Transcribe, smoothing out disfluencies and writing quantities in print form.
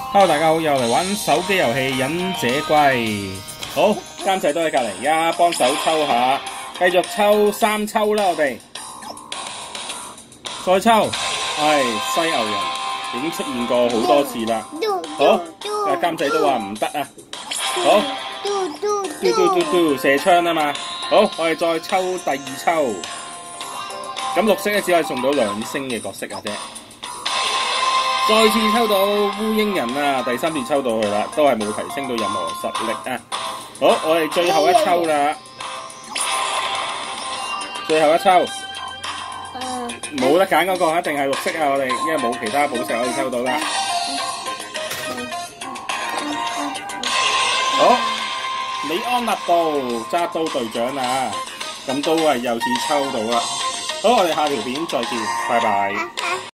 Hello， 大家好，又嚟玩手機遊戲忍者龜。好，監製都喺隔離，而家幫手抽下，繼續抽3抽啦，我哋再抽，犀牛人已經出現過好多次啦。好，監製都話唔得啊。好，嘟射槍啊嘛。好，我哋再抽第2抽。咁綠色咧只可以送到2星嘅角色啊啫。再次抽到烏蠅人啊，第3次抽到佢啦，都係冇提升到任何實力啊。好，我哋最後一抽啦，最後一抽，冇得揀嗰個，一定係綠色啊！我哋因為冇其他寶石可以抽到啦。好，李安納度揸刀隊長啊，咁都係又次抽到啦。好，我哋下條片再見，拜拜。